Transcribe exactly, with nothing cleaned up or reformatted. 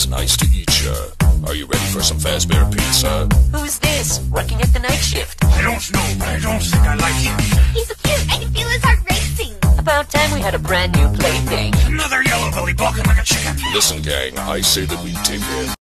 nice to eat ya. Are you ready for some Fazbear Pizza? Who's this? Working at the night shift. I don't know, but I don't think I like him. He's so cute. I can feel his heart racing. About time we had a brand new plaything. Another yellow belly balking like a chicken. Listen, gang, I say that we take it.